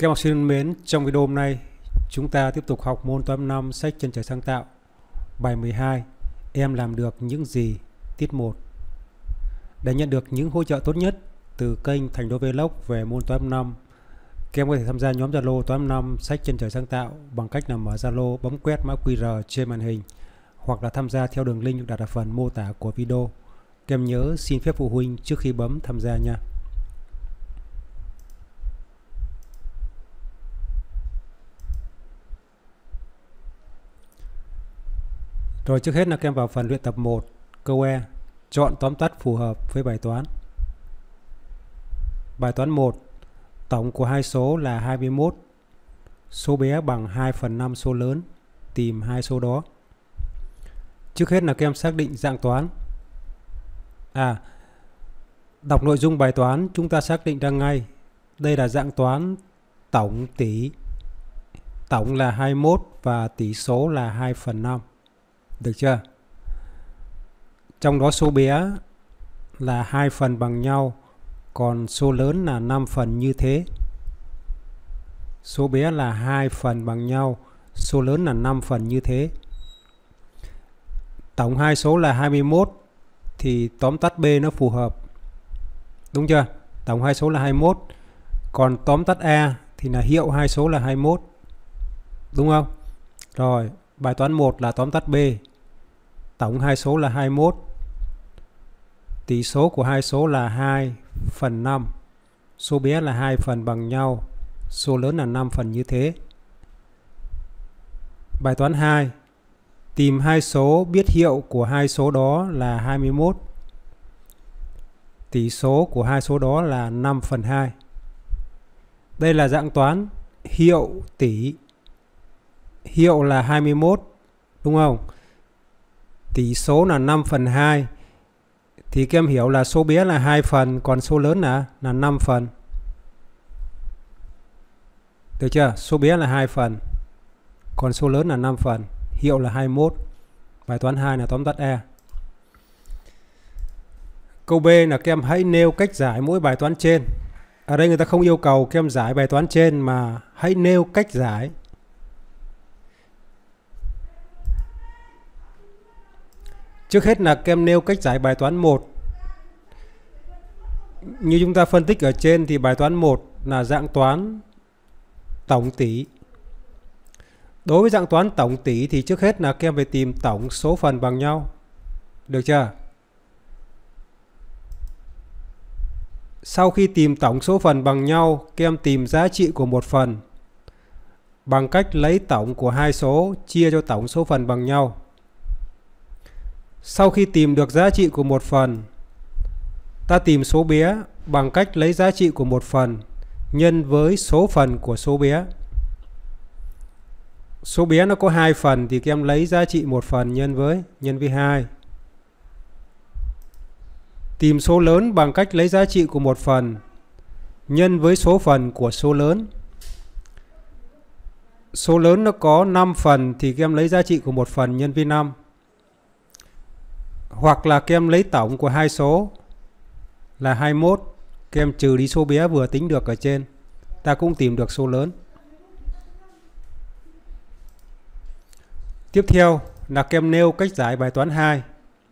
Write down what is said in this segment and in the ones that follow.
Các học sinh thân mến, trong video hôm nay chúng ta tiếp tục học môn toán 5 sách Chân Trời Sáng Tạo. Bài 12, em làm được những gì? Tiết 1. Để nhận được những hỗ trợ tốt nhất từ kênh Thành Đô Vlog về môn toán 5, các em có thể tham gia nhóm Zalo toán 5 sách Chân Trời Sáng Tạo bằng cách là mở Zalo, bấm quét mã QR trên màn hình hoặc là tham gia theo đường link được đặt ở phần mô tả của video. Các em nhớ xin phép phụ huynh trước khi bấm tham gia nha. Rồi trước hết là các em vào phần luyện tập 1, câu E, chọn tóm tắt phù hợp với bài toán. Bài toán 1, tổng của hai số là 21, số bé bằng 2/5 số lớn, tìm hai số đó. Trước hết là các em xác định dạng toán. Đọc nội dung bài toán chúng ta xác định ra ngay, đây là dạng toán tổng tỷ. Tổng là 21 và tỷ số là 2/5. Được chưa? Trong đó số bé là 2 phần bằng nhau, còn số lớn là 5 phần như thế. Số bé là 2 phần bằng nhau, số lớn là 5 phần như thế. Tổng hai số là 21 thì tóm tắt B nó phù hợp. Đúng chưa? Tổng hai số là 21, còn tóm tắt A thì là hiệu hai số là 21. Đúng không? Rồi, bài toán 1 là tóm tắt B. Tổng hai số là 21. Tỷ số của hai số là 2/5. Số bé là 2 phần bằng nhau, số lớn là 5 phần như thế. Bài toán 2, tìm hai số biết hiệu của hai số đó là 21. Tỷ số của hai số đó là 5/2. Đây là dạng toán hiệu tỷ. Hiệu là 21, đúng không? Tỷ số là 5/2. Thì các em hiểu là số bé là 2 phần, còn số lớn là 5 phần. Được chưa? Số bé là 2 phần, còn số lớn là 5 phần. Hiệu là 21. Bài toán 2 là tóm tắt E. Câu B là các em hãy nêu cách giải mỗi bài toán trên. Ở đây người ta không yêu cầu các em giải bài toán trên mà hãy nêu cách giải. Trước hết là các em nêu cách giải bài toán 1. Như chúng ta phân tích ở trên thì bài toán 1 là dạng toán tổng tỷ. Đối với dạng toán tổng tỷ thì trước hết là các em phải tìm tổng số phần bằng nhau. Được chưa? Sau khi tìm tổng số phần bằng nhau, các em tìm giá trị của một phần bằng cách lấy tổng của hai số chia cho tổng số phần bằng nhau. Sau khi tìm được giá trị của một phần, ta tìm số bé bằng cách lấy giá trị của một phần nhân với số phần của số bé. Số bé nó có 2 phần thì các em lấy giá trị một phần nhân với 2. Tìm số lớn bằng cách lấy giá trị của một phần nhân với số phần của số lớn. Số lớn nó có 5 phần thì các em lấy giá trị của một phần nhân với 5. Hoặc là các em lấy tổng của hai số là 21, các em trừ đi số bé vừa tính được ở trên, ta cũng tìm được số lớn. Tiếp theo là các em nêu cách giải bài toán 2.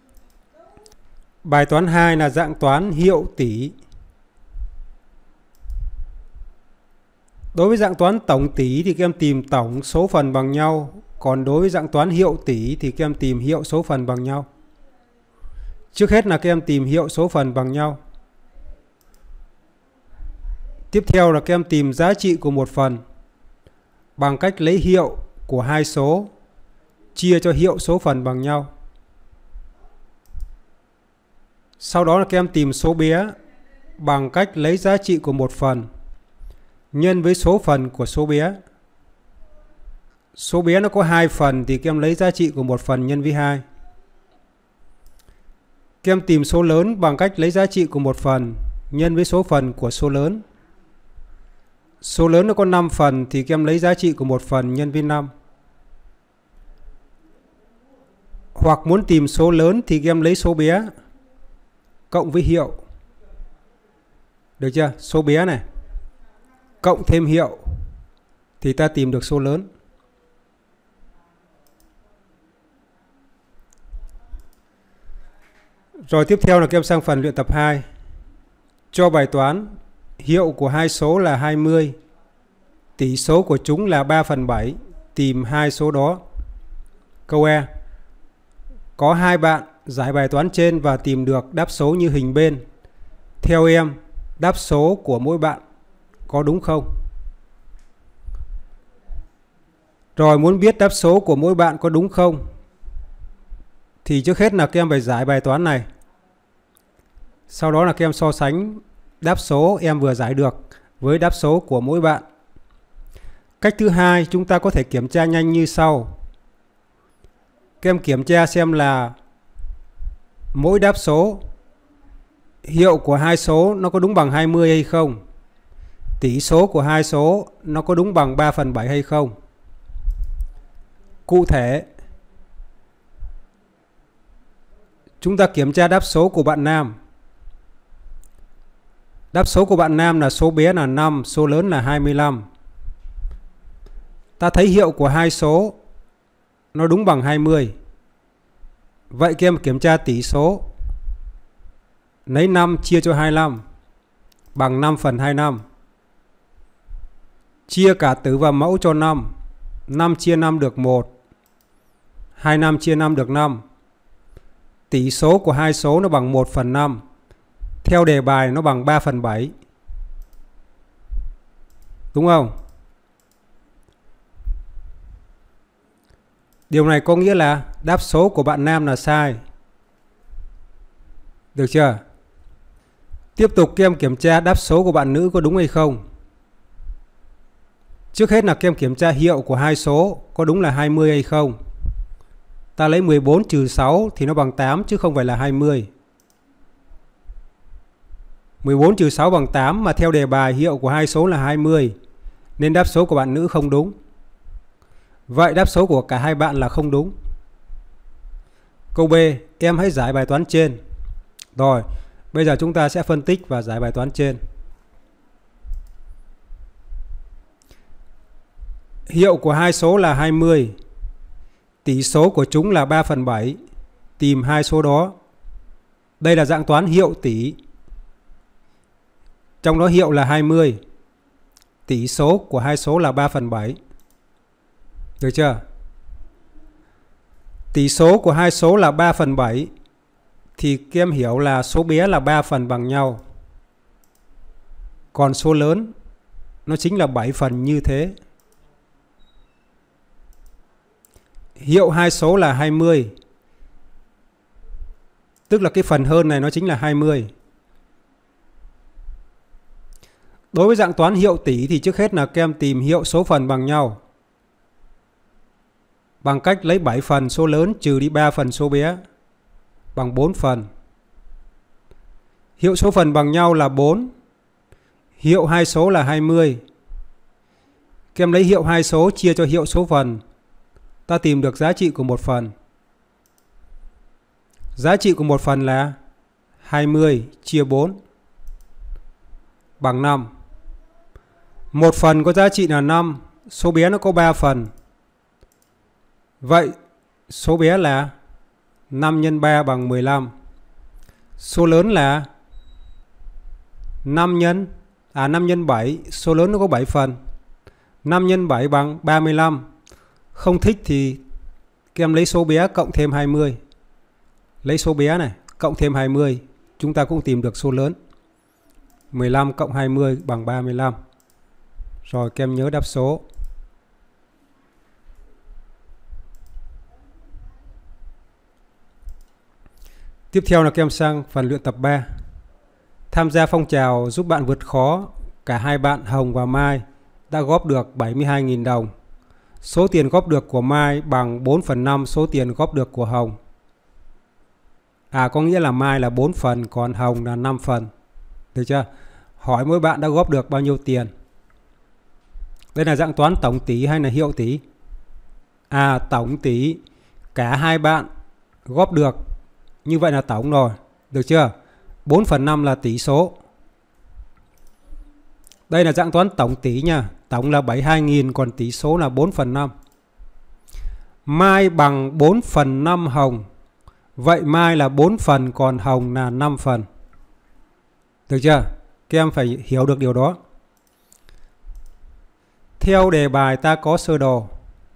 Bài toán 2 là dạng toán hiệu tỷ. Đối với dạng toán tổng tỷ thì các em tìm tổng số phần bằng nhau, còn đối với dạng toán hiệu tỷ thì các em tìm hiệu số phần bằng nhau. Trước hết là các em tìm hiệu số phần bằng nhau. Tiếp theo là các em tìm giá trị của một phần bằng cách lấy hiệu của hai số chia cho hiệu số phần bằng nhau. Sau đó là các em tìm số bé bằng cách lấy giá trị của một phần nhân với số phần của số bé. Số bé nó có 2 phần thì các em lấy giá trị của một phần nhân với 2. Các em tìm số lớn bằng cách lấy giá trị của một phần nhân với số phần của số lớn. Số lớn nó có 5 phần thì các em lấy giá trị của một phần nhân với 5. Hoặc muốn tìm số lớn thì các em lấy số bé cộng với hiệu. Được chưa? Số bé này cộng thêm hiệu thì ta tìm được số lớn. Rồi tiếp theo là các em sang phần luyện tập 2. Cho bài toán hiệu của hai số là 20, tỷ số của chúng là 3/7, tìm hai số đó. Câu E. Có hai bạn giải bài toán trên và tìm được đáp số như hình bên. Theo em, đáp số của mỗi bạn có đúng không? Rồi muốn biết đáp số của mỗi bạn có đúng không thì trước hết là các em phải giải bài toán này. Sau đó là các em so sánh đáp số em vừa giải được với đáp số của mỗi bạn. Cách thứ hai, chúng ta có thể kiểm tra nhanh như sau. Các em kiểm tra xem là mỗi đáp số, hiệu của hai số nó có đúng bằng 20 hay không. Tỷ số của hai số nó có đúng bằng 3/7 hay không. Cụ thể, chúng ta kiểm tra đáp số của bạn Nam. Đáp số của bạn Nam là số bé là 5, số lớn là 25. Ta thấy hiệu của hai số nó đúng bằng 20. Vậy các em kiểm tra tỷ số. Lấy 5 chia cho 25 bằng 5/25. Chia cả tử và mẫu cho 5. 5 chia 5 được 1. 25 chia 5 được 5. Tỷ số của hai số nó bằng 1/5. Theo đề bài nó bằng 3/7. Đúng không? Điều này có nghĩa là đáp số của bạn Nam là sai. Được chưa? Tiếp tục các em kiểm tra đáp số của bạn nữ có đúng hay không. Trước hết là các em kiểm tra hiệu của hai số có đúng là 20 hay không. Ta lấy 14 trừ 6 thì nó bằng 8 chứ không phải là 20. 14 trừ 6 bằng 8 mà theo đề bài hiệu của hai số là 20. Nên đáp số của bạn nữ không đúng. Vậy đáp số của cả hai bạn là không đúng. Câu B, em hãy giải bài toán trên. Rồi, bây giờ chúng ta sẽ phân tích và giải bài toán trên. Hiệu của hai số là 20. Tỷ số của chúng là 3/7. Tìm hai số đó. Đây là dạng toán hiệu tỷ. Trong đó hiệu là 20. Tỷ số của hai số là 3/7. Được chưa? Tỷ số của hai số là 3/7 thì các em hiểu là số bé là 3 phần bằng nhau. Còn số lớn nó chính là 7 phần như thế. Hiệu hai số là 20. Tức là cái phần hơn này nó chính là 20. Đối với dạng toán hiệu tỷ thì trước hết là các em tìm hiệu số phần bằng nhau. Bằng cách lấy 7 phần số lớn trừ đi 3 phần số bé bằng 4 phần. Hiệu số phần bằng nhau là 4. Hiệu hai số là 20. Các em lấy hiệu hai số chia cho hiệu số phần. Ta tìm được giá trị của một phần. Giá trị của một phần là 20 chia 4 bằng 5. Một phần có giá trị là 5. Số bé nó có 3 phần. Vậy số bé là 5 nhân 3 bằng 15. Số lớn là 5 nhân 7. Số lớn nó có 7 phần. 5 nhân 7 bằng 35. Không thích thì các em lấy số bé cộng thêm 20. Lấy số bé này cộng thêm 20. Chúng ta cũng tìm được số lớn. 15 cộng 20 bằng 35. Rồi các em nhớ đáp số. Tiếp theo là các em sang phần luyện tập 3. Tham gia phong trào giúp bạn vượt khó, cả hai bạn Hồng và Mai đã góp được 72.000 đồng. Số tiền góp được của Mai bằng 4/5 số tiền góp được của Hồng. Có nghĩa là Mai là 4 phần, còn Hồng là 5 phần. Được chưa? Hỏi mỗi bạn đã góp được bao nhiêu tiền. Đây là dạng toán tổng tỷ hay là hiệu tỷ? Tổng tỷ. Cả hai bạn góp được. Như vậy là tổng rồi. Được chưa? 4/5 là tỷ số. Đây là dạng toán tổng tỷ nha. Tổng là 72.000, còn tỷ số là 4/5. Mai bằng 4/5 Hồng. Vậy Mai là 4 phần, còn Hồng là 5 phần. Được chưa? Các em phải hiểu được điều đó. Theo đề bài ta có sơ đồ.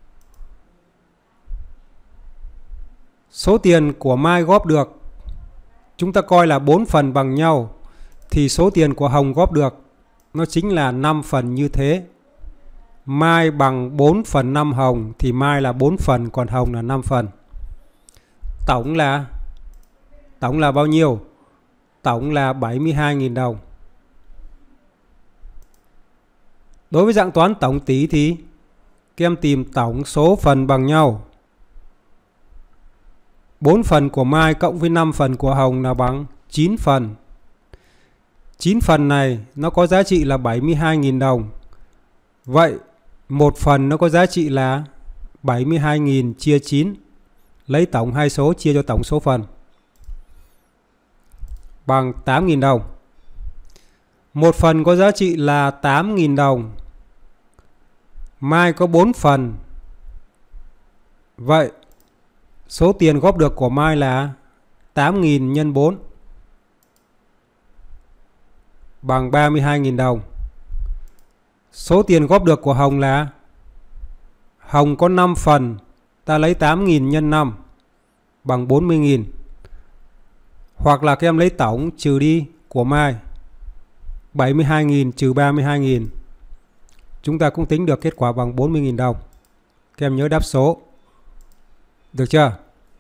Số tiền của Mai góp được, chúng ta coi là 4 phần bằng nhau, thì số tiền của Hồng góp được nó chính là 5 phần như thế. Mai bằng 4/5 Hồng thì Mai là 4 phần, còn Hồng là 5 phần. Tổng là bao nhiêu? Tổng là 72.000 đồng. Đối với dạng toán tổng tỷ thì các em tìm tổng số phần bằng nhau. 4 phần của Mai cộng với 5 phần của Hồng là bằng 9 phần. 9 phần này nó có giá trị là 72.000 đồng. Vậy 1 phần nó có giá trị là 72.000 chia 9. Lấy tổng hai số chia cho tổng số phần. Bằng 8.000 đồng. 1 phần có giá trị là 8.000 đồng. Mai có 4 phần. Vậy số tiền góp được của Mai là 8.000 nhân 4 bằng 32.000 đồng. Số tiền góp được của Hồng là Hồng có 5 phần, ta lấy 8.000 nhân 5 bằng 40.000. Hoặc là các em lấy tổng trừ đi của Mai, 72.000 trừ 32.000. Chúng ta cũng tính được kết quả bằng 40.000 đồng. Các em nhớ đáp số. Được chưa?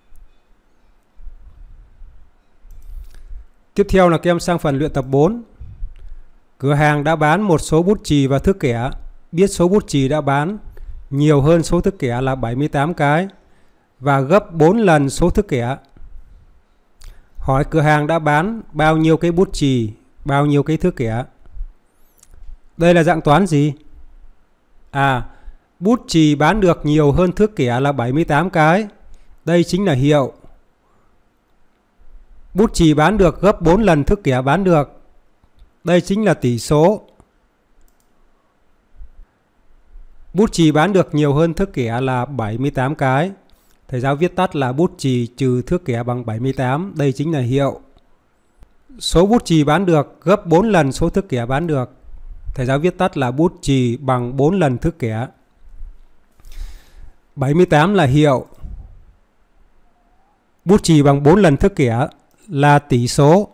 Tiếp theo là các em sang phần luyện tập 4. Cửa hàng đã bán một số bút chì và thước kẻ. Biết số bút chì đã bán nhiều hơn số thước kẻ là 78 cái và gấp 4 lần số thước kẻ. Hỏi cửa hàng đã bán bao nhiêu cái bút chì, bao nhiêu cái thước kẻ. Đây là dạng toán gì? Bút chì bán được nhiều hơn thước kẻ là 78 cái. Đây chính là hiệu. Bút chì bán được gấp 4 lần thước kẻ bán được. Đây chính là tỷ số. Bút chì bán được nhiều hơn thước kẻ là 78 cái. Thầy giáo viết tắt là bút chì trừ thước kẻ bằng 78. Đây chính là hiệu. Số bút chì bán được gấp 4 lần số thước kẻ bán được. Thầy giáo viết tắt là bút chì bằng 4 lần thước kẻ. 78 là hiệu. Bút chì bằng 4 lần thước kẻ là tỷ số.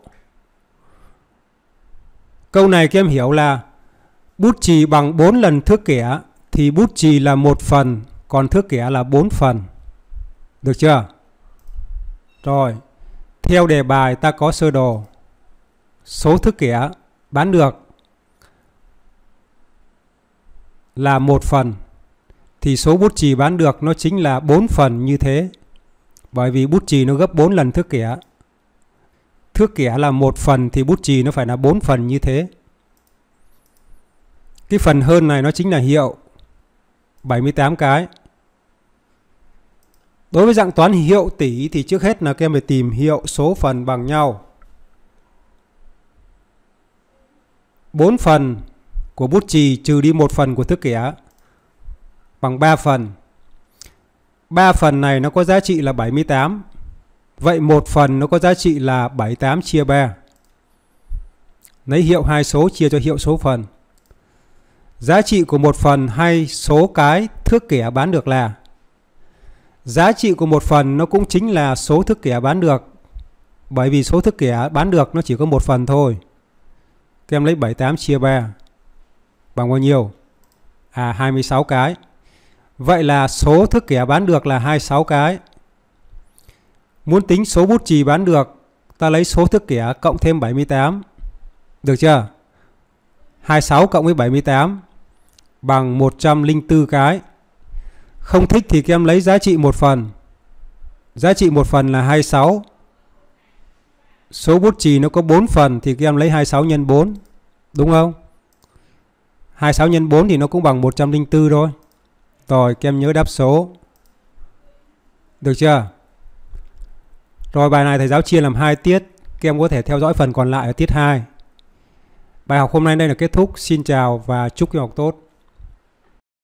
Câu này các em hiểu là bút chì bằng 4 lần thước kẻ thì bút chì là 1 phần, còn thước kẻ là 4 phần. Được chưa? Rồi, theo đề bài ta có sơ đồ. Số thước kẻ bán được là 1 phần thì số bút chì bán được nó chính là 4 phần như thế. Bởi vì bút chì nó gấp 4 lần thước kẻ. Thước kẻ là 1 phần thì bút chì nó phải là 4 phần như thế. Cái phần hơn này nó chính là hiệu 78 cái. Đối với dạng toán hiệu tỷ thì trước hết là các em phải tìm hiệu số phần bằng nhau. 4 phần của bút chì trừ đi 1 phần của thước kẻ bằng 3 phần. 3 phần này nó có giá trị là 78. Vậy 1 phần nó có giá trị là 78 chia 3. Lấy hiệu hai số chia cho hiệu số phần. Giá trị của 1 phần hay số cái thước kẻ bán được là giá trị của 1 phần nó cũng chính là số thước kẻ bán được. Bởi vì số thước kẻ bán được nó chỉ có 1 phần thôi. Các em lấy 78 chia 3 bằng bao nhiêu? 26 cái. Vậy là số thước kẻ bán được là 26 cái. Muốn tính số bút chì bán được, ta lấy số thước kẻ cộng thêm 78. Được chưa? 26 cộng với 78 bằng 104 cái. Không thích thì các em lấy giá trị 1 phần. Giá trị 1 phần là 26. Số bút chì nó có 4 phần thì các em lấy 26 nhân 4. Đúng không? 26 nhân 4 thì nó cũng bằng 104 thôi. Rồi các em nhớ đáp số. Được chưa? Rồi bài này thầy giáo chia làm 2 tiết. Các em có thể theo dõi phần còn lại ở tiết 2. Bài học hôm nay đây là kết thúc. Xin chào và chúc quý học tốt.